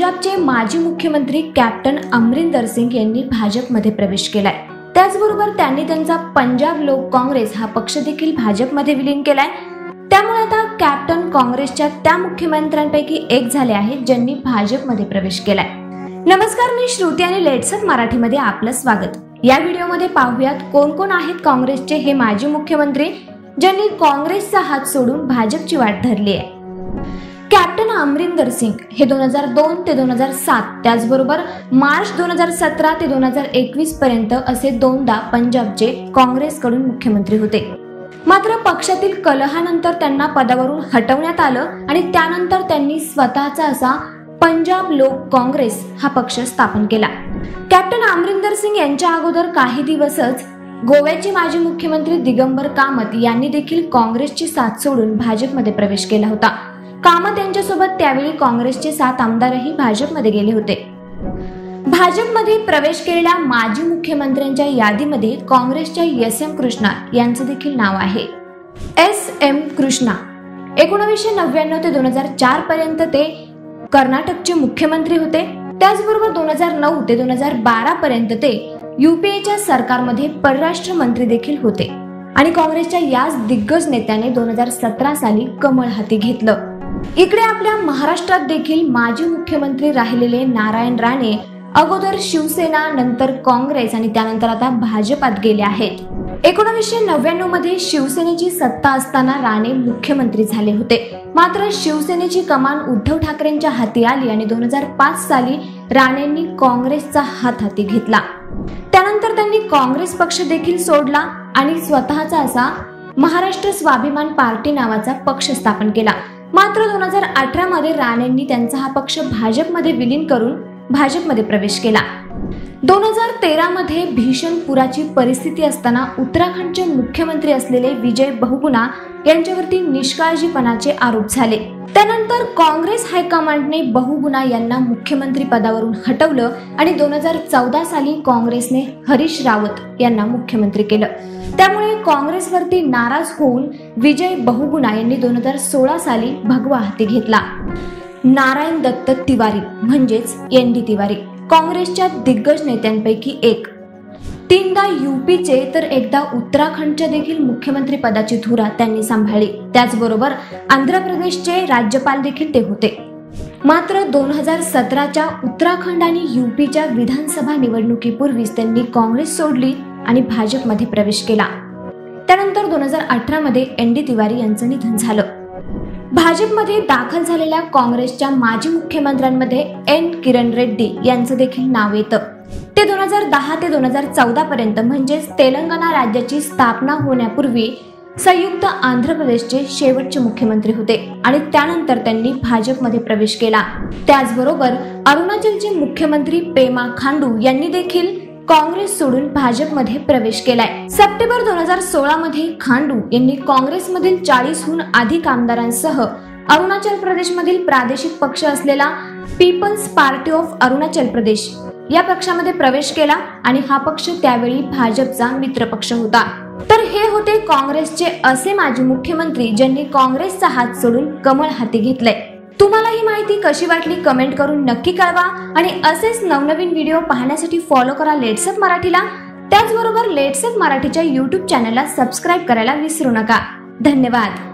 पंजाबचे माजी मुख्यमंत्री कॅप्टन अमरिंदर सिंग यांनी भाजपमध्ये प्रवेश केलाय। त्याचबरोबर त्यांनी त्यांचा पंजाब लोक काँग्रेस हा पक्ष देखील भाजपमध्ये विलीन केलाय। त्यामुळे आता कॅप्टन काँग्रेसच्या त्या मुख्यमंत्र्यांपैकी एक झाले आहेत ज्यांनी भाजपमध्ये प्रवेश केलाय। नमस्कार, मी श्रुती आणि लेट्स अप मराठीमध्ये आपलं स्वागत। या व्हिडिओमध्ये पाहूयात कोण कोण आहेत काँग्रेसचे हे माजी मुख्यमंत्री ज्यांनी काँग्रेसचा हात सोडून भाजपची वाट धरली आहे। कॅप्टन अमरिंदर सिंग हे 2002 ते 2007 त्याचबरोबर मार्च 2017 ते 2021 पर्यंत असे दोनदा पंजाबचे काँग्रेसकडून मुख्यमंत्री होते। मात्र पक्षातील कलहानंतर त्यांना पदावरून हटवण्यात आलं आणि त्यानंतर त्यांनी स्वतःचा असा पंजाब लोक काँग्रेस हा पक्ष स्थापन केला। कॅप्टन अमरिंदर सिंग यांच्या अगोदर काही दिवसच गोव्याचे माजी मुख्यमंत्री दिगंबर कामत यांनी देखील काँग्रेसची साथ सोडून भाजपमध्ये प्रवेश केला होता। कामत यांच्यासोबत त्यावेळी काँग्रेसचे 7 आमदारही भाजपमध्ये गेले होते। भाजपमध्ये प्रवेश केलेल्या माजी मुख्यमंत्र्यांच्या यादीमध्ये काँग्रेसच्या SM कृष्णा यांचं देखील नाव आहे। SM कृष्णा 1999 ते 2004 पर्यंत ते कर्नाटकचे मुख्यमंत्री होते। त्याचबरोबर 2009 ते 2012 पर्यंत ते UPAच्या सरकारमध्ये परराष्ट्र मंत्री देखील होते आणि काँग्रेसच्या याच दिग्गज नेत्याने 2017 साली कमळ हाती घेतलं। इकडे आपल्या महाराष्ट्रात देखील माजी मुख्यमंत्री राहिलेले नारायण राणे अगोदर शिवसेना, नंतर काँग्रेस आणि त्यानंतर आता भाजपात गेले आहेत। 1999 मध्ये शिवसेनेची सत्ता असताना राणे मुख्यमंत्री झाले होते। मात्र शिवसेनेची कमान उद्धव ठाकरेंच्या हाती आली आणि 2005 साली राणेंनी काँग्रेसचा हात हाती घेतला। त्यानंतर त्यांनी काँग्रेस पक्ष देखील सोडला आणि स्वतःचा असा महाराष्ट्र स्वाभिमान पार्टी नावाचा पक्ष स्थापन केला। मात्र 2018 मध्ये राणेंनी त्यांचा हा पक्ष भाजपमध्ये विलीन करून भाजपमध्ये प्रवेश केला। 2013 मध्ये भीषण पुराची परिस्थिती असताना उत्तराखंडचे मुख्यमंत्री असलेले विजय बहुगुणा यांच्यावरती निष्काळजीपणाचे आरोप झाले। त्यानंतर काँग्रेस हायकमांडने बहुगुणा यांना मुख्यमंत्री पदावरून हटवलं आणि 2014 साली काँग्रेसने हरीश रावत यांना मुख्यमंत्री केलं। त्यामुळे काँग्रेसवरती नाराज होऊन विजय बहुगुणा यांनी 2016 साली भगवा हाती घेतला। नारायण दत्त तिवारी म्हणजेच ND तिवारी काँग्रेसच्या दिग्गज नेत्यांपैकी एक, 3दा UPचे तर एकदा उत्तराखंडच्या देखील मुख्यमंत्री पदाची धुरा त्यांनी सांभाळली। त्याचबरोबर आंध्र प्रदेशचे राज्यपाल देखील ते होते। मात्र 2017च्या उत्तराखंड आणि UPच्या विधानसभा निवडणुकीपूर्वीच त्यांनी काँग्रेस सोडली आणि भाजपमध्ये प्रवेश केला। त्यानंतर 2018 मध्ये ND तिवारी यांचं निधन झालं। भाजपमध्ये दाखल झालेल्या काँग्रेसच्या माजी मुख्यमंत्र्यांमध्ये N किरण रेड्डी यांचं देखील नाव येतं। ते 2010 ते 2014 पर्यंत म्हणजेच तेलंगणा राज्याची स्थापना होण्यापूर्वी संयुक्त आंध्र प्रदेशचे शेवटचे मुख्यमंत्री होते आणि त्यानंतर त्यांनी भाजपमध्ये प्रवेश केला। त्याचबरोबर अरुणाचलचे मुख्यमंत्री पेमा खांडू यांनी देखील काँग्रेस सोडून भाजपमध्ये प्रवेश केलाय। सप्टेंबर 2016 मध्ये खांडू यांनी काँग्रेसमधील 40हून अधिक आमदारांसह अरुणाचल प्रदेशमधील प्रादेशिक पक्ष असलेला people's party of Arunachal Pradesh या पक्षामध्ये प्रवेश केला आणि हा पक्ष त्यावेळी भाजपचा मित्र पक्ष होता। तर हे होते काँग्रेसचे असे माजी मुख्यमंत्री ज्यांनी काँग्रेसचा हात सोडून कमळ हाती घेतलंय। तुम्हाला ही माहिती कशी वाटली कमेंट करून नक्की कळवा आणि असेच नवनवीन व्हिडिओ पाहण्यासाठी फॉलो करा लेट्स अप मराठीला। त्याचबरोबर लेट्स अप मराठीच्या YouTube चॅनलला सबस्क्राईब करायला विसरू नका। धन्यवाद।